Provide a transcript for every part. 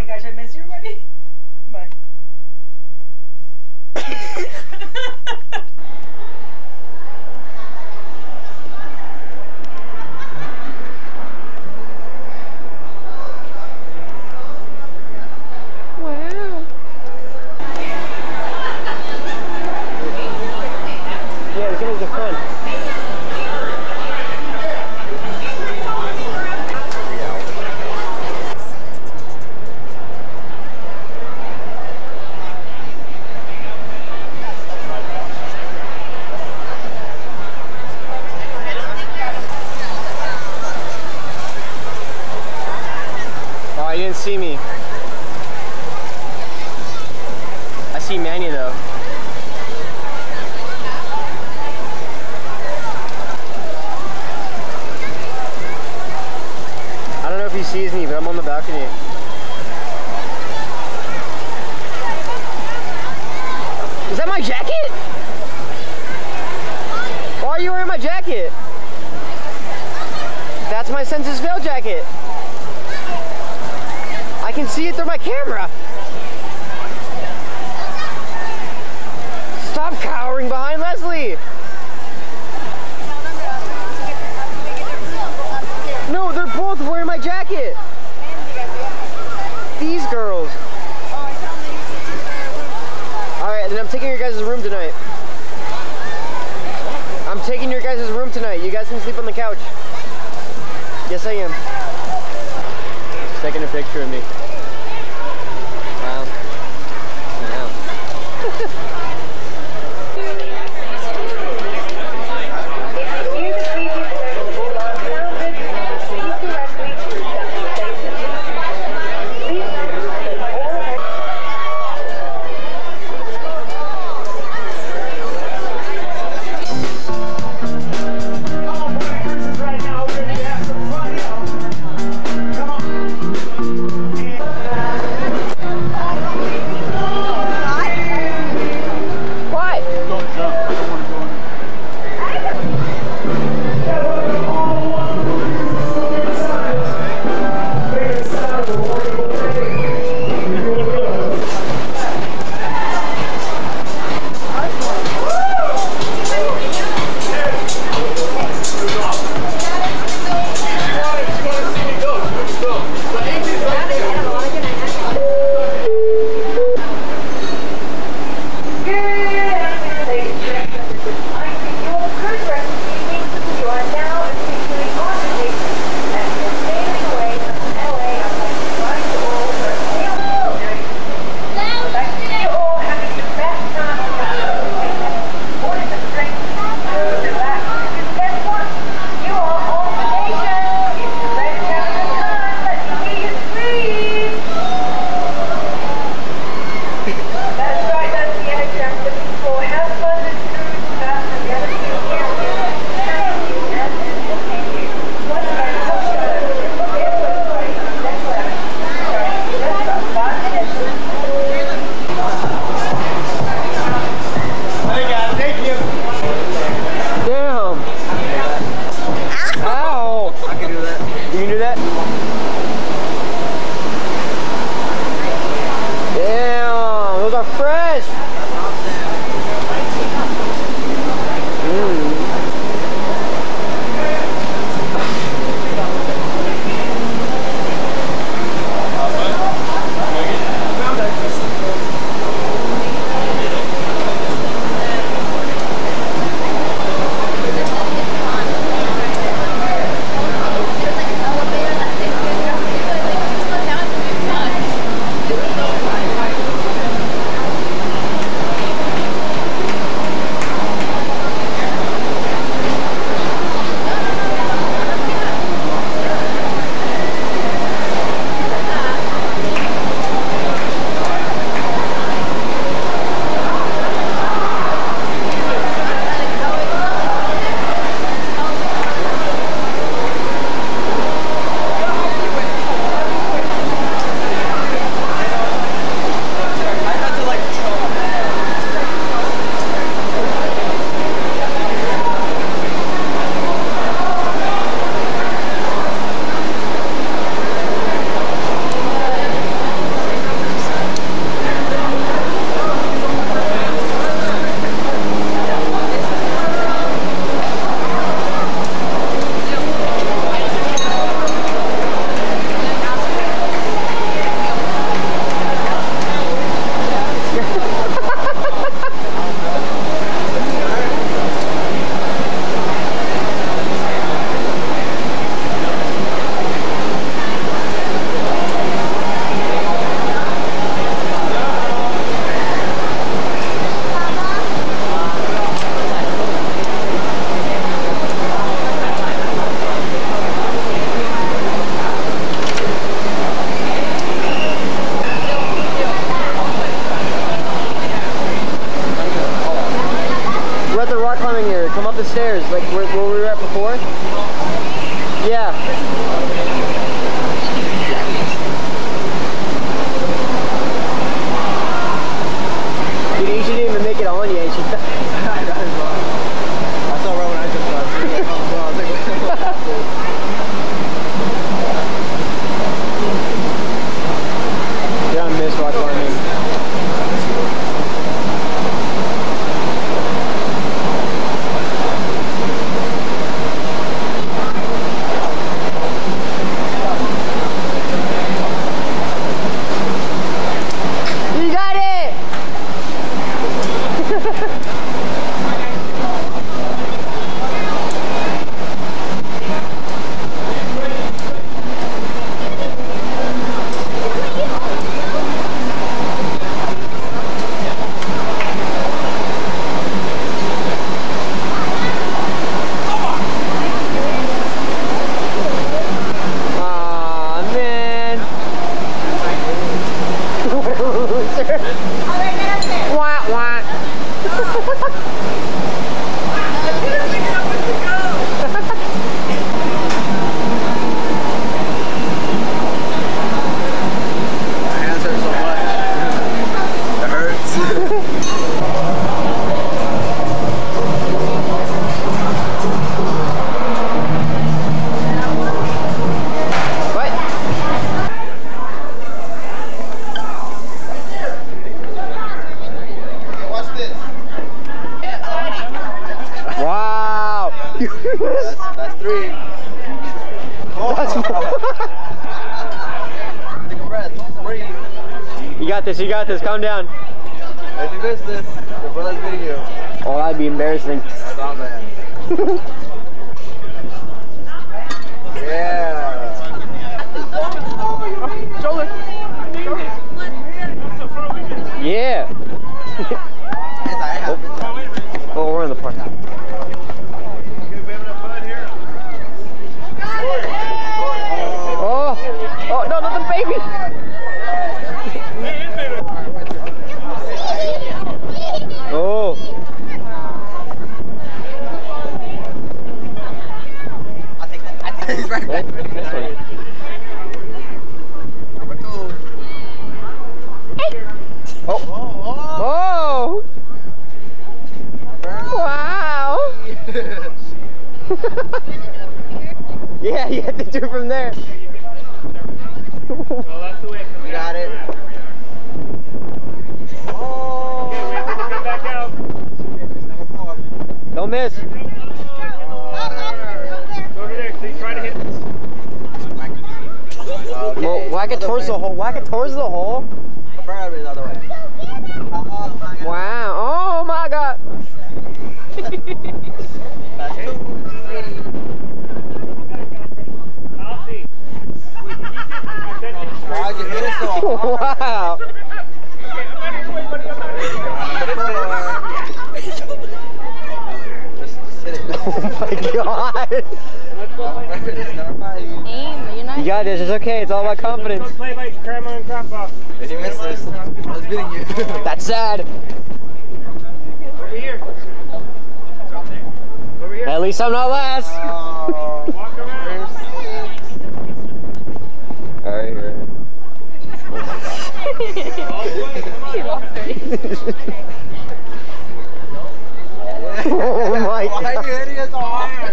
gosh, I miss you already. Bye. Wow. Yeah, it's always the front. Oh, you didn't see me. I see Manny though. I don't know if he sees me, but I'm on the balcony. Is that my jacket? Why are you wearing my jacket? That's my Census Veil jacket. I can see it through my camera. Stop cowering behind Leslie. No, they're both wearing my jacket. These girls. Alright, then I'm taking your guys' room tonight. I'm taking your guys' room tonight. You guys can sleep on the couch. Yes, I am. He's taking a picture of me. Wow. Wow. Right now, we're gonna have some fun, y'all. Come on. got this, you got this. Calm down. If you miss this, your brother's beating you. Oh, that'd be embarrassing. That's all I'm saying. Yeah. Shoulder. Yeah. Oh, we're in the park. Oh, oh no, not the baby. Oh. I think he's right back. This one. Number 2. Oh. Oh. Wow. Yeah, you have to do from there. Well, that's the way it comes. We got it. Oh. Okay, wait for it to come back out. Number 4. Don't miss. Go over there. So you try to hit this. Okay. Well, whack it towards the hole. Whack it towards the hole. Preferably the other way. Oh my God. Wow. Oh my God. That's 2, 3. I'll see. Wait, did you see it? I said it. Why'd you hit it so hard? Wow. Okay, I'm not here, buddy. I'm not here. Just hit it. Oh my God. Let's go play. You got this. It's okay. It's all about confidence. Let's go play by Paramount and Crop Off. If you miss this, I was beating you. That's sad. Over here. Over here. At least I'm not last. Oh. Walk around. All right. She lost it. Oh my Why are you God. hitting it so hard?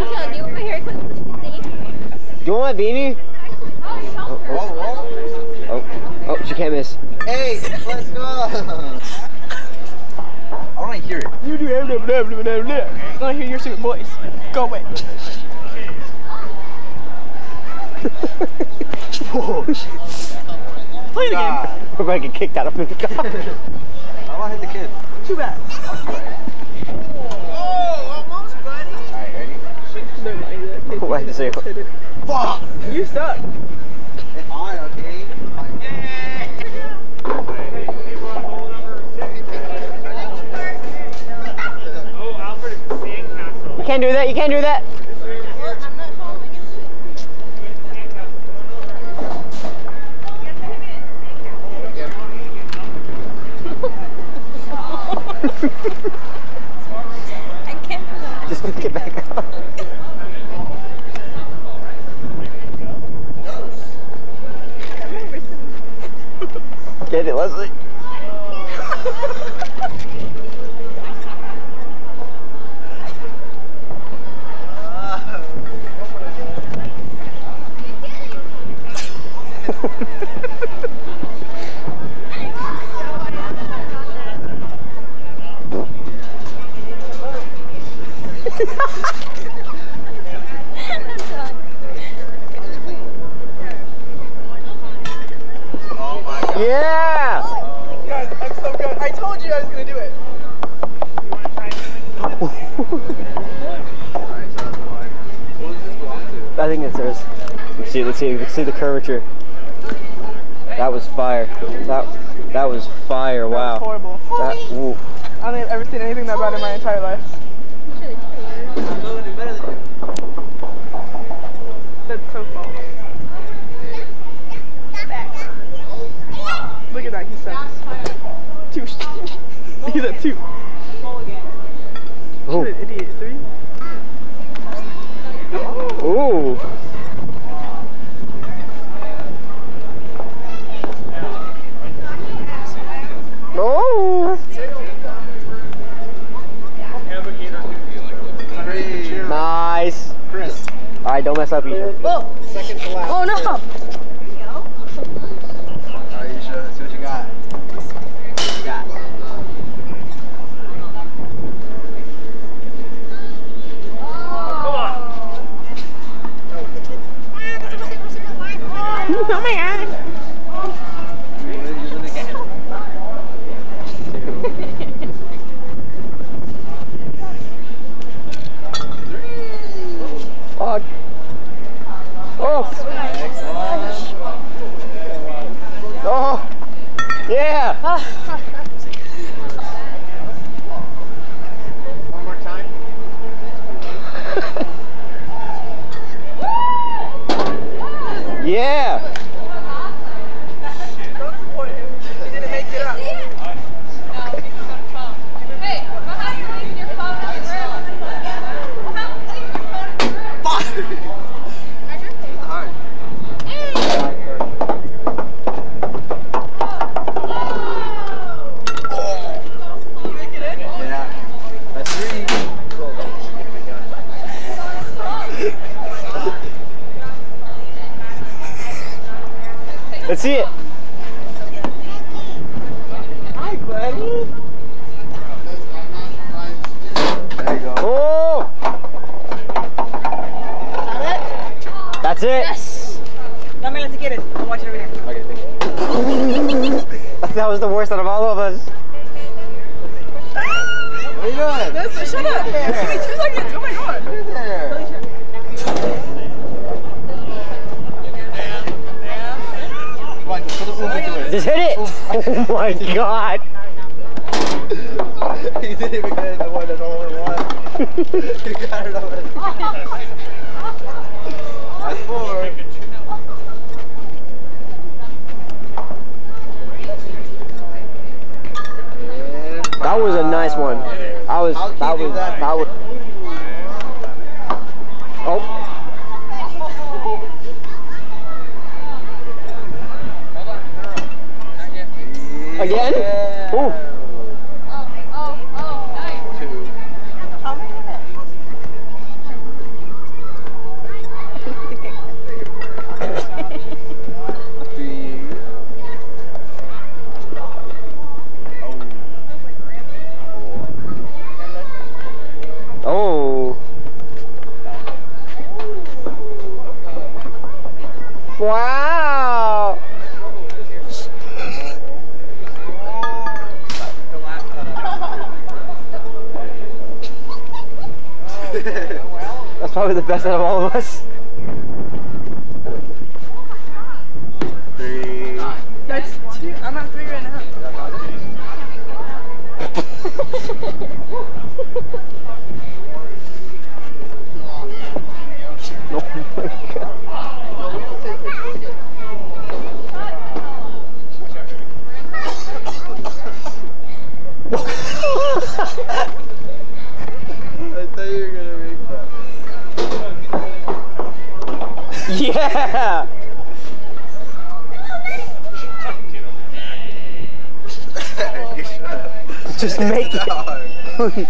Do you want my beanie? Whoa, whoa. Oh, oh, she can't miss. Hey, let's go. I want to hear it. You do blah, blah, blah, blah, blah. I want to hear your stupid voice. Go away. Play the game. We're about to get kicked out of the car. I want to hit the kid. Too bad. Alright, ready? Never mind, that kid. What did you say? Hit it. Fuck! You suck. Hit hard, okay? Oh, Alfred, it's a sandcastle. You can't do that. You can't do that. I can't do that. Just pick it back up. Get it, Leslie. Oh my God. Yeah. Guys, I'm so good. I told you I was going to do it. Alright, so that's one. What does this belong to? I think it's theirs. Let's see. Let's see. You can see the curvature. That was fire. That was fire. Wow. Horrible. That, ooh. I don't think I've ever seen anything that bad in my entire life. I'm going to do better than you. That's so false. Look at that, he sucks. 2. He's at 2. Ooh. What an idiot. 3. Ooh. Oh. Nice. Chris. All right, don't mess up either. Whoa. Second to last. Oh no. Alright, you should. Let's see what you got. What you got? Come on. Oh my god. What did you really get? fuck. Oh. Oh. Yeah. One more time. Yeah. Don't support him. He didn't make it up. Hey, how are you leaving your phone in the room? Hard. Can you make it in? Yeah. That's 3. Let's see it. Hi, buddy. There you go. Oh. That's it. Yes. Dame la si quieres. I'll watch it over here. Okay, thank you. That was the worst out of all of us. What are you doing? Listen, shut up. Give me 2 seconds. Oh my god. Right there. Come on, just put the oomph into it. Just hit it. Oh my god. He didn't even get it in the one that's all over one. He got it over. That's 4. That was a nice one. I'll keep that. Oh. Again? Yeah. Ooh. Oh, nice. 2. How many minutes? Oh. Wow. That's probably the best out of all of us. 3. That's 2. I'm at 3 right now. Oh my god. I thought you were gonna make that. Yeah. You shut up. Just make it. Please.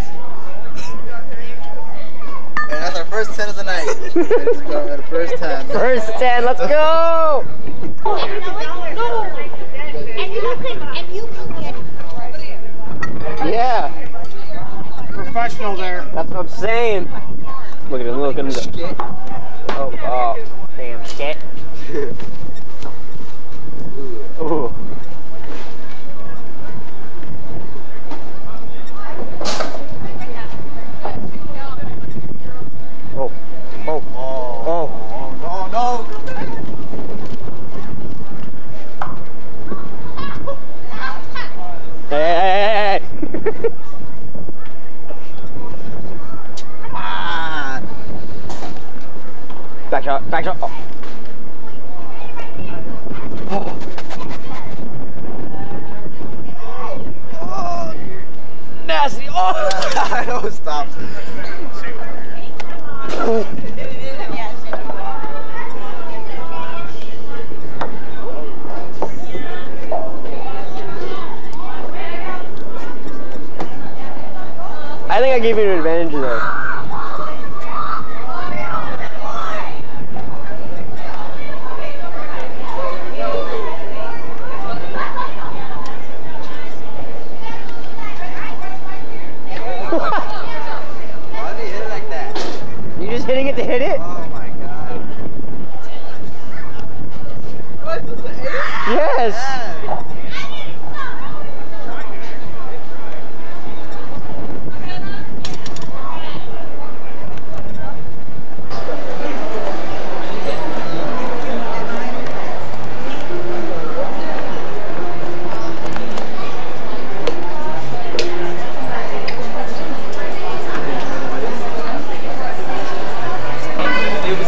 And that's our first 10 of the night. Let's go at the first 10. First 10, let's go. And you can get Yeah. Professional there. That's what I'm saying. Look at him, look at him. Oh, damn shit. Ooh. Oh, oh, oh. Oh, no. Hey. Ah. Back shot, back shot. Oh. Oh. Nasty. Oh. I know, stop. I think I gave you an advantage there. Why did he hit it like that? You just hitting it to hit it? Oh my god. Am I supposed to aim? Yes. Yeah.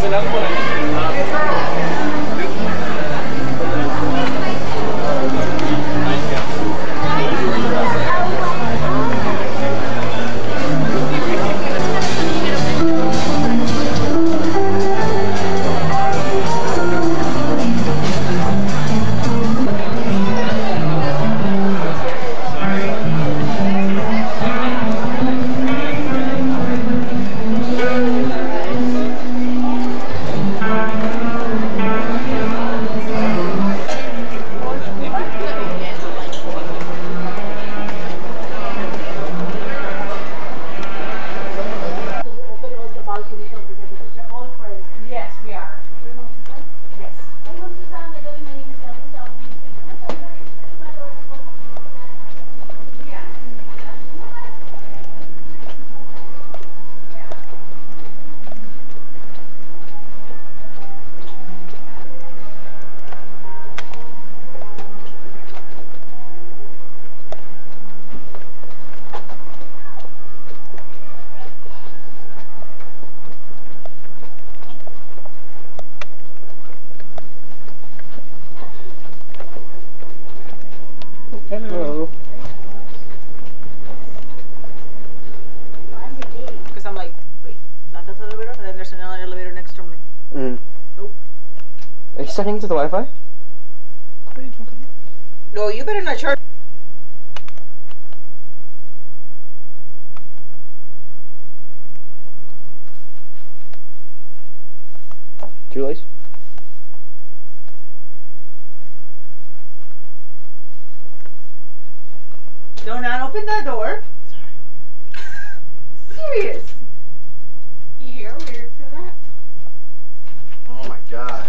Hello. Because I'm like, wait, not that elevator? And then there's another elevator next to me. Nope. Are you starting to the Wi-Fi? What are you talking about? No, you better not charge. Julius? Do not open that door. Serious. You're weird for that. Oh my gosh.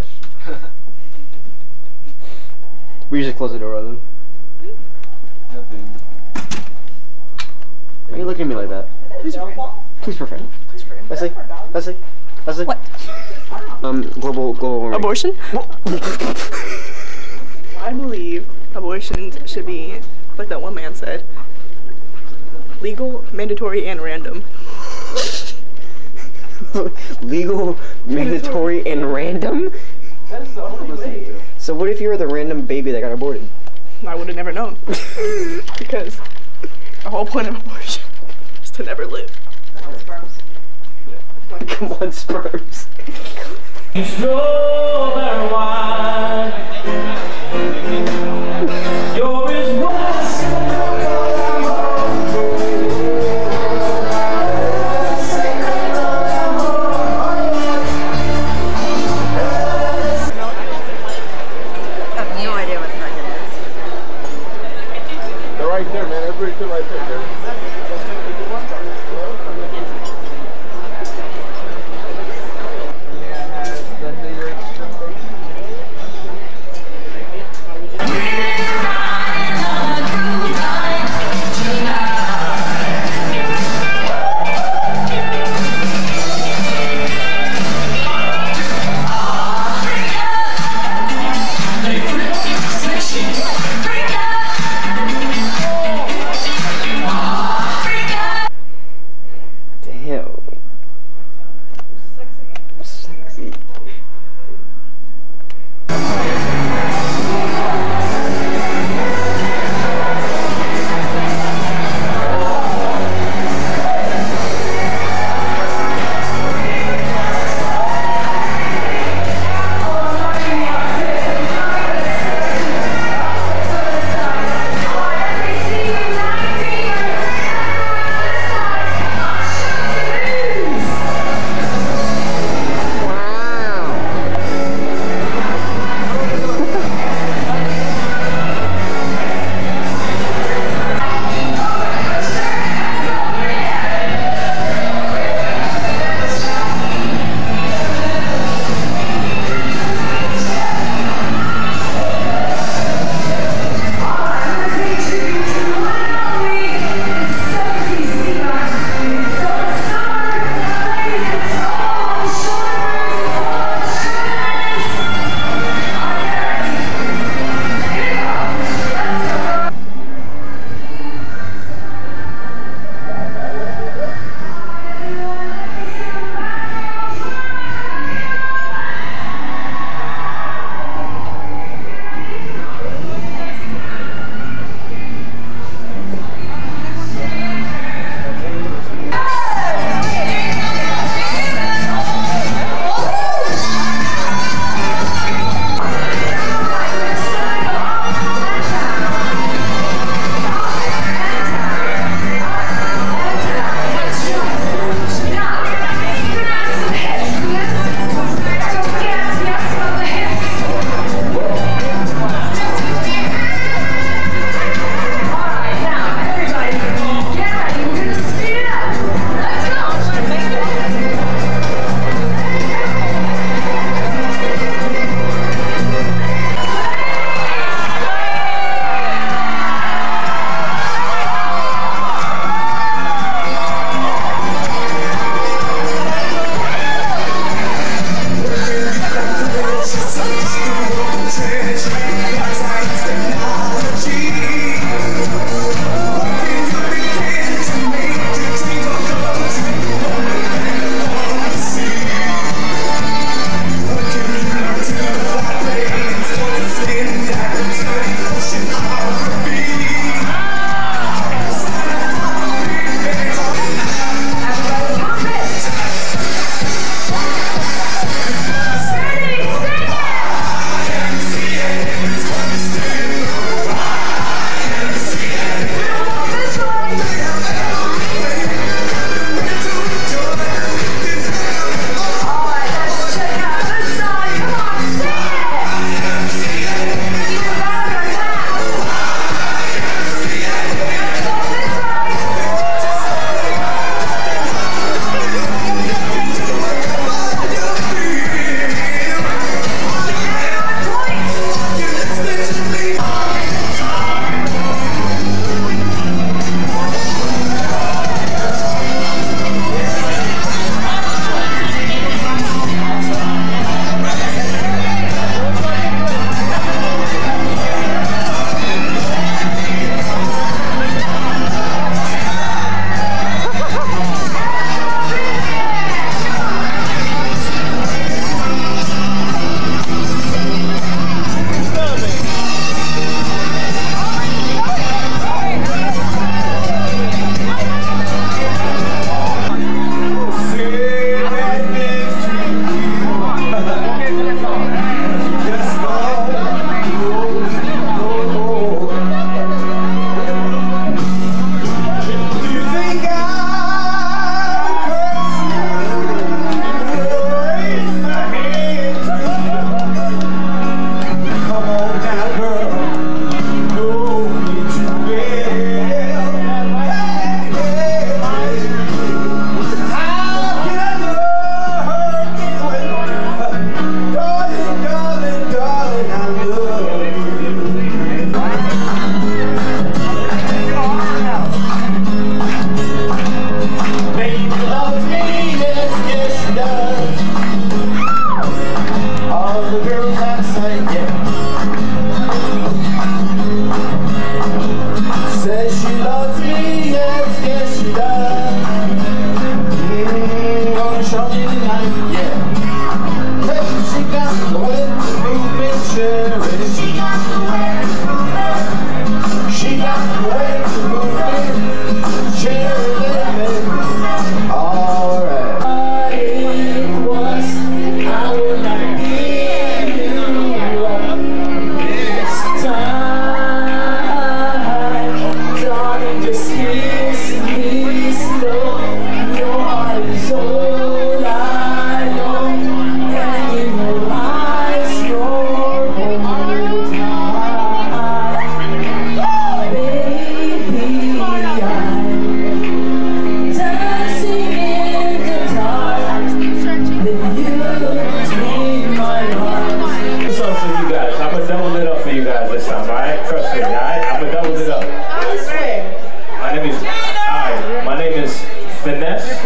We just close the door on them. Nothing. Why are you looking at me like that? Who's your friend? Who's your friend? Who's your friend? Leslie? Leslie? Leslie? What? Global warming. Abortion? I believe abortions should be, like that one man said, legal, mandatory, and random. Legal, mandatory, and random? That's the only way. So what if you were the random baby that got aborted? I would have never known. Because the whole point of abortion is to never live. Come on, sperms. Strawberry wine. You're as I have no idea what the heck it is. They're right there, man. Everybody's right there.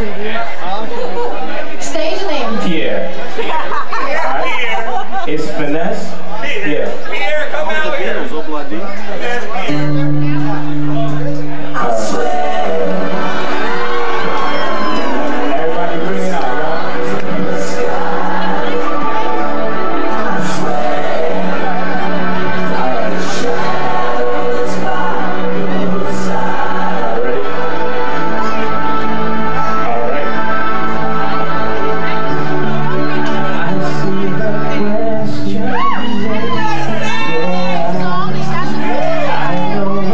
Stage name. Pierre. Right. It's Finesse. Yeah. Pierre, come out here. Everybody bring it out, I know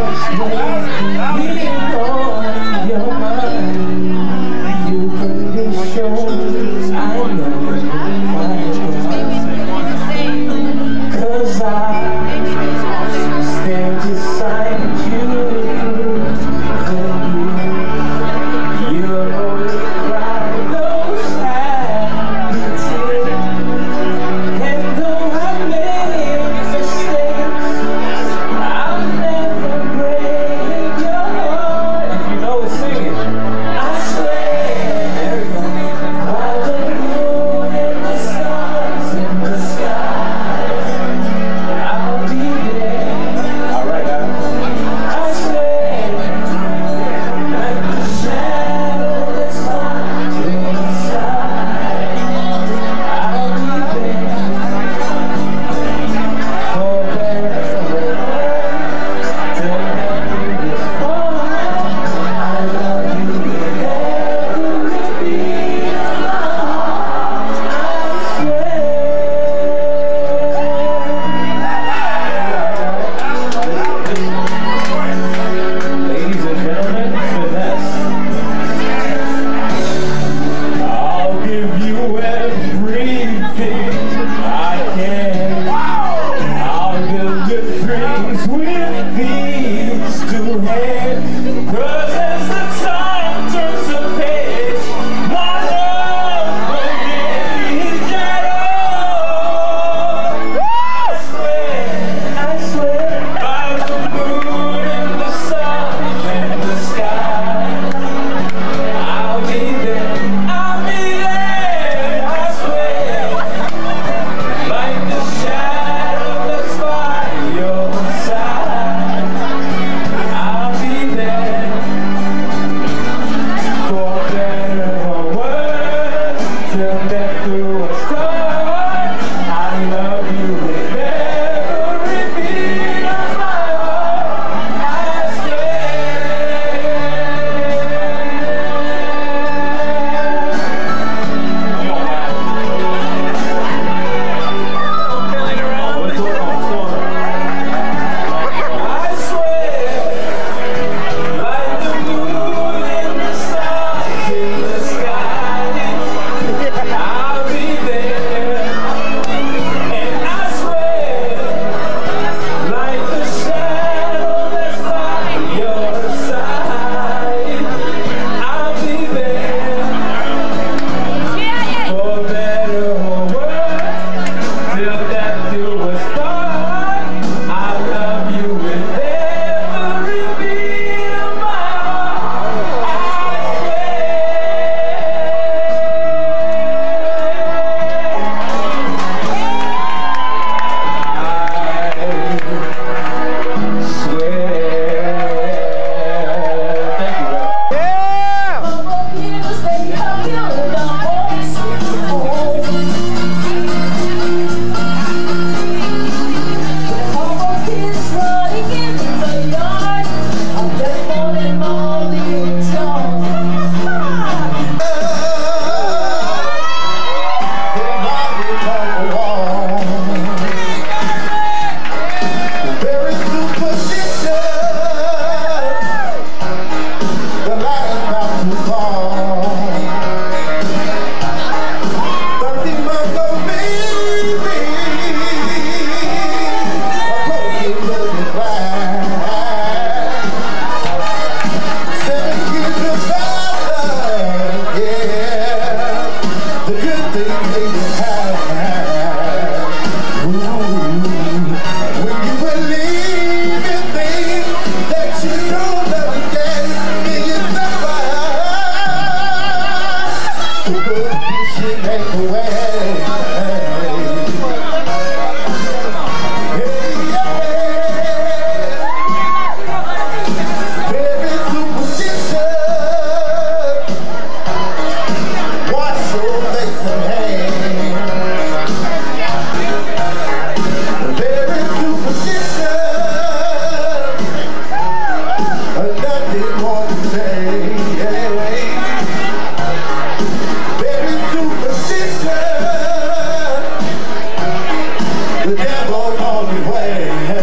The devil called me way.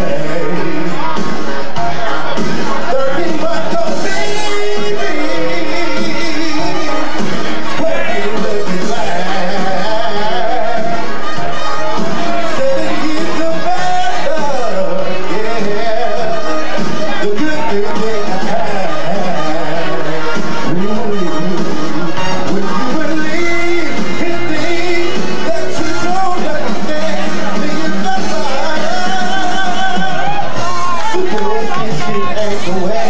13 months old baby, working with me laugh. 7 years of bad luck, yeah. The good thing I had. When you believe in things that you don't understand, then it's not mine. Superstition ain't the way.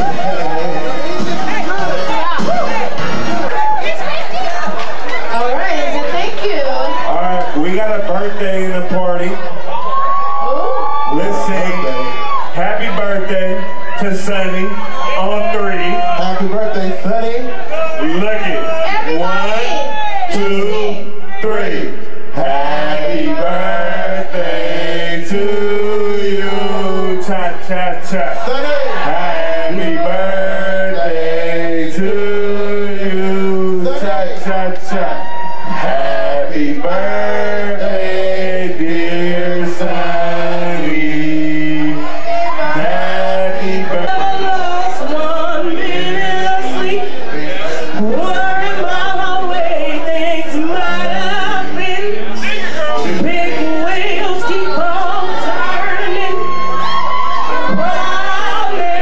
All right, well, thank you. Alright, we got a birthday in the party. Let's sing happy birthday to Sunny on 3. Happy birthday, Sunny. Look it. 1, 2, 3. Happy birthday to you. Cha cha cha. Sunny. Happy birthday to you. Cha cha cha. Happy birthday, dear Sunny. Happy birthday. Lost 1 minute of sleep, worried about how way things might have been. Big wheels keep on turning, but I'll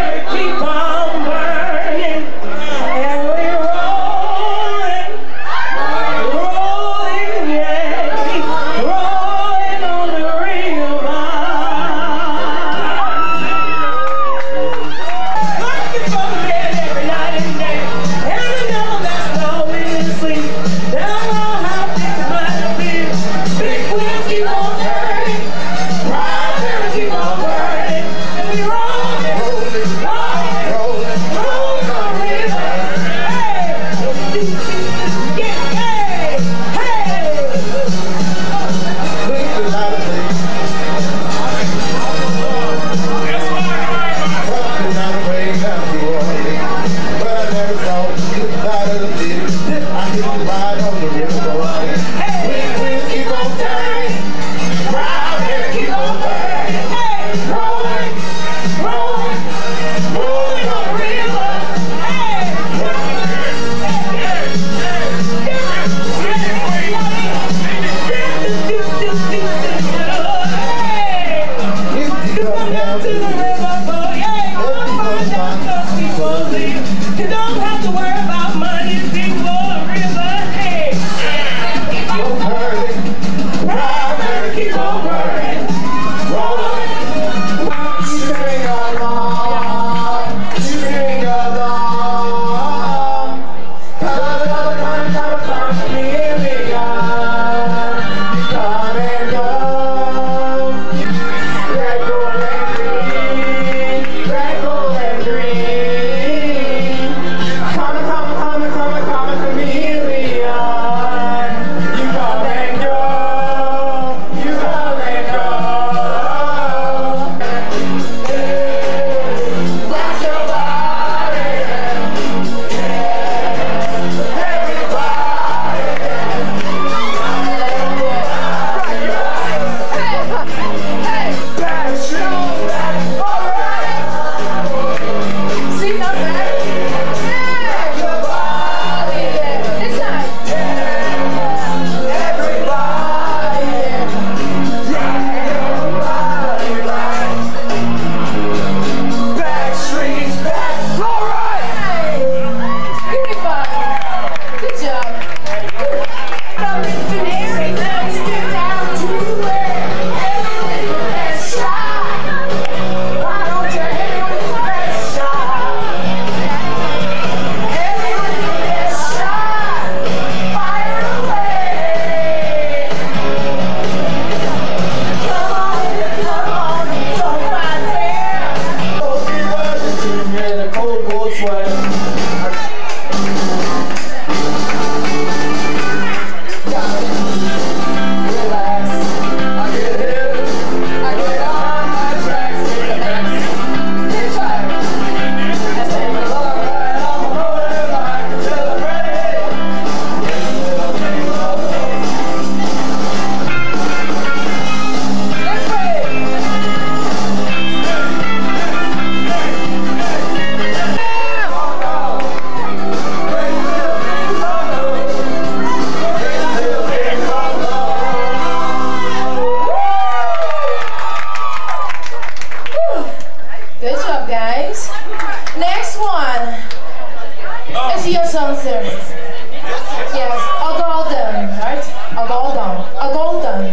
dancer. Yes, a golden, right? A golden. A golden.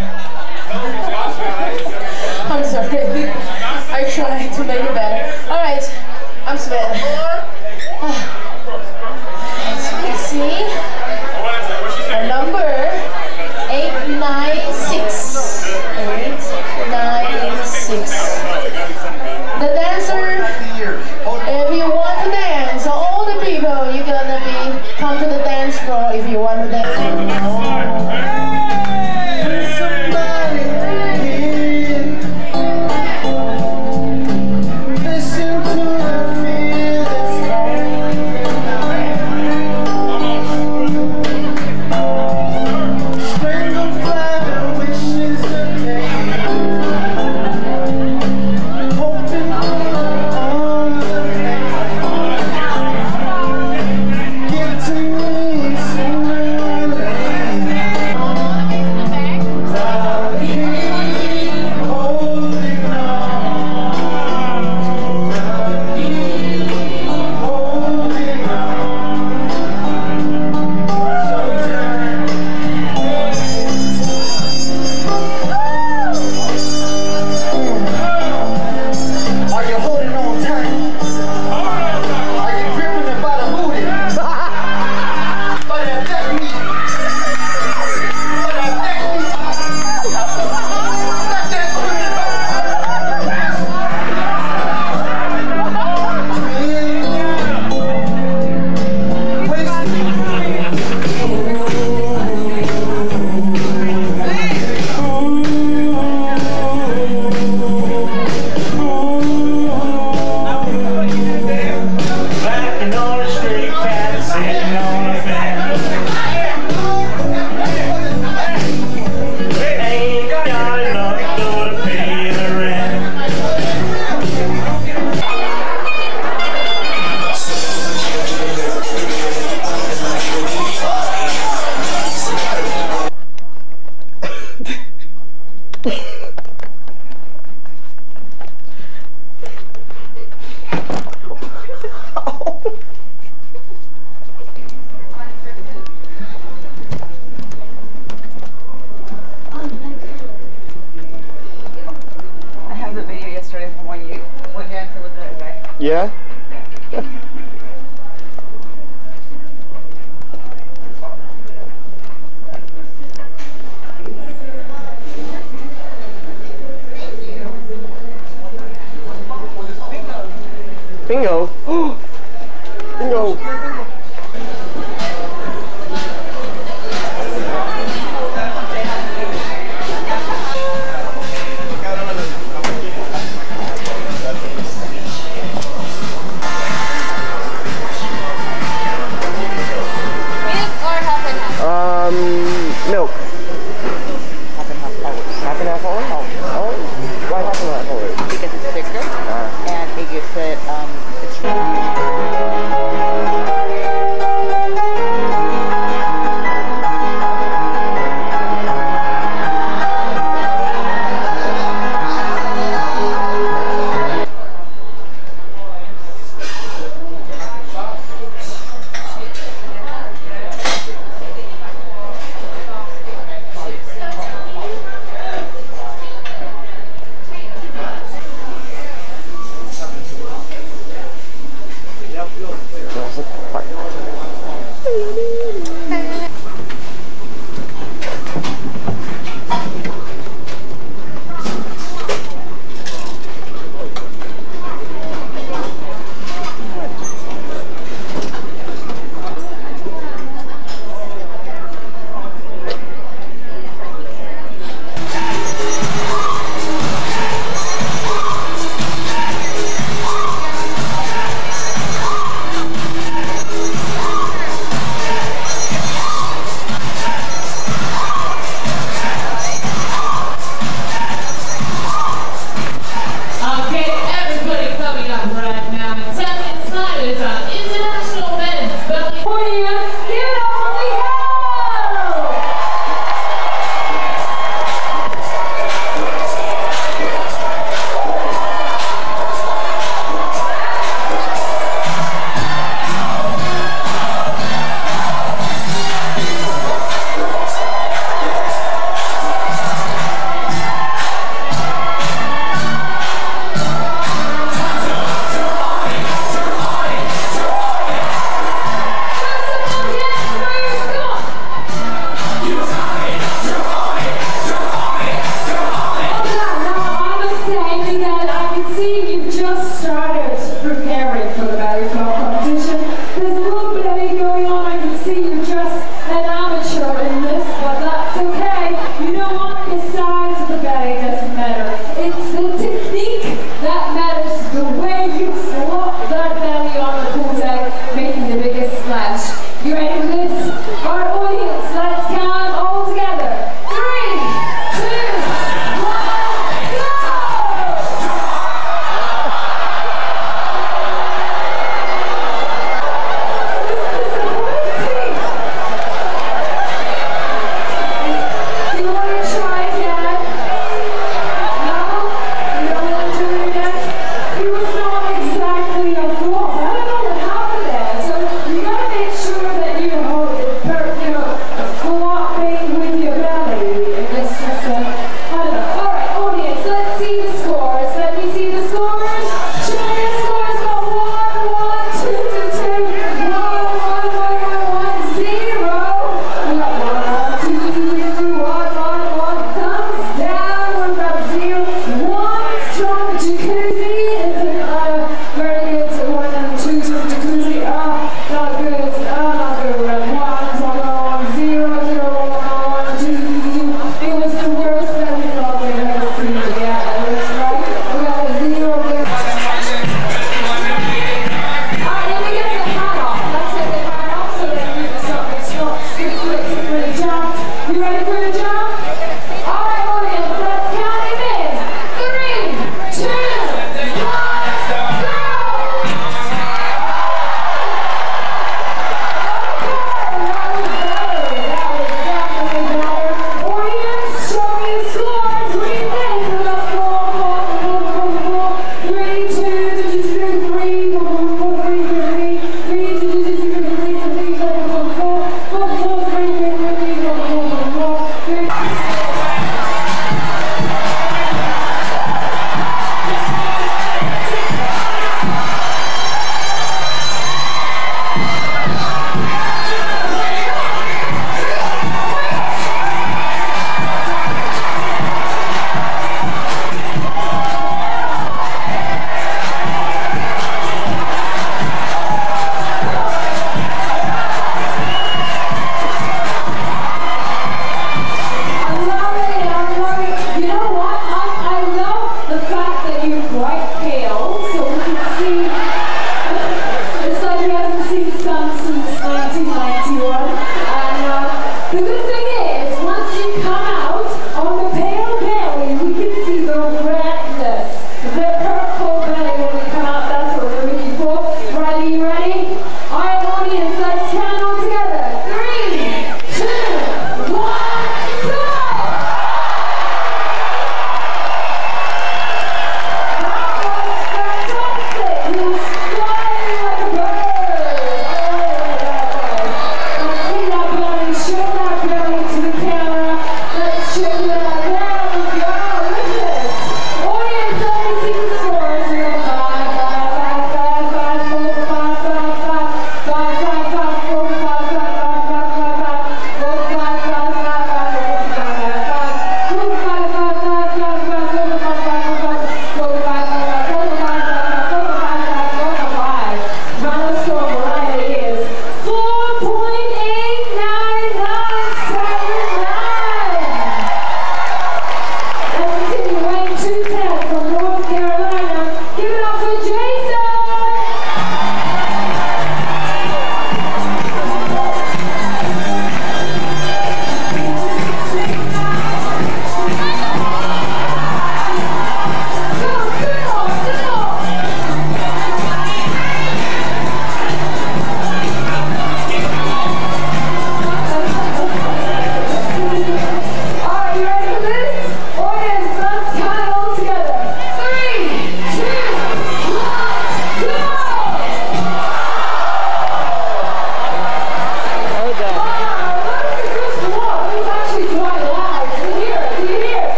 I'm sorry. I try to make it better. Alright, I'm sweating. Let's see. Number 896. 896. The dancer, if you want to dance, all the people, you're gonna be come to the dance floor if you want to dance. Yeah? Bingo. Bingo. Milk. Half and half always. Half and half always? Oh. Why half and half always? Because it's thicker and it gives it, it's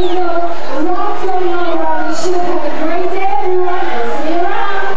Lots going on around the show. Have a great day, everyone. We'll see you around.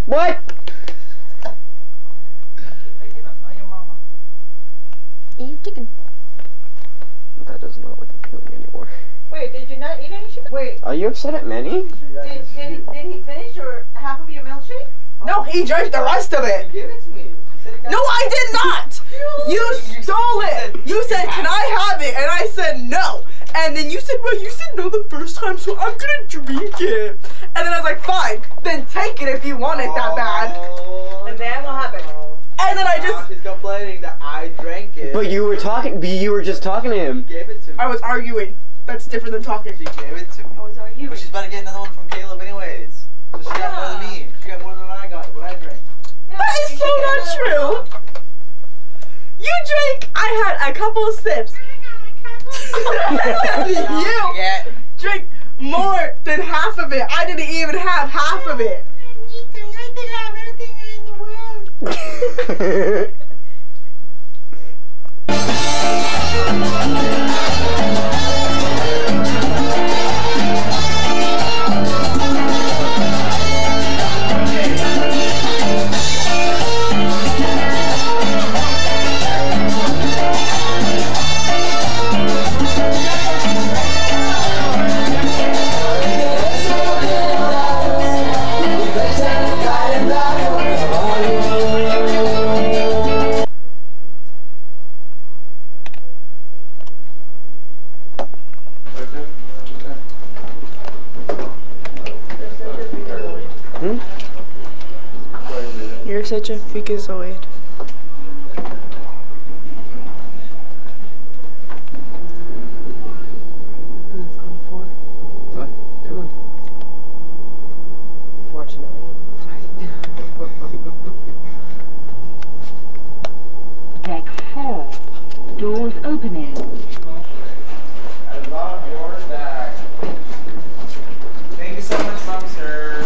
What? Eat chicken. That does not look appealing anymore. Wait, did you not eat any chicken? Wait, Are you upset at Manny? did he finish your half of your milkshake? No, he drank the rest of it. Give it to me. No, I did not. You stole it. You said, "Can I have it?" And I said no. And then you said, "Well, you said no the first time, so I'm gonna drink it." And then I was like, "Fine, then take it if you want it that bad." And then what happened? And then I Now just, she's complaining that I drank it. But you were talking. You were just talking to him. She gave it to me. I was arguing. That's different than talking. She gave it to me. I was arguing. But she's about to get another one from Caleb anyways. So she got more than me. She got more than I got. What I drank. That is so not true. You drank. I had a couple of sips. You drank more than half of it. I didn't even have half of it. You're such a freakazoid. What? Fortunately. Deck 4. Doors opening. I love your bag. Thank you so much, Mom, sir.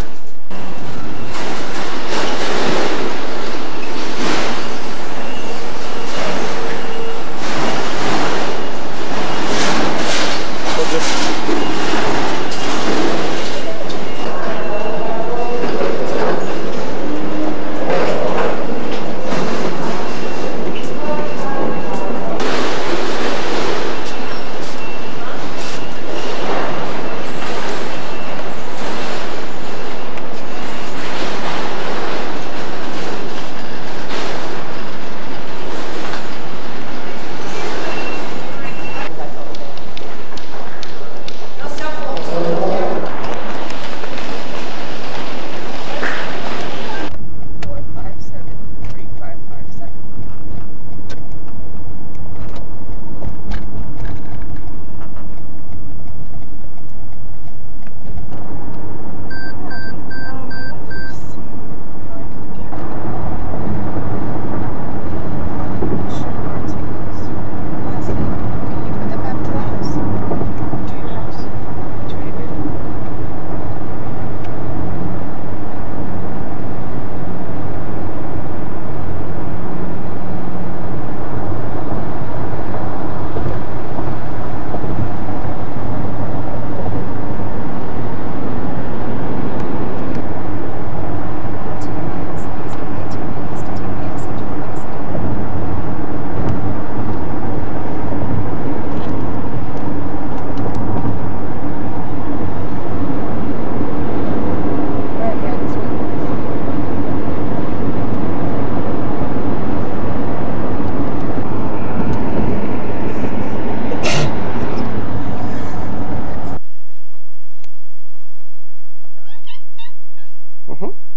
Mm-hmm.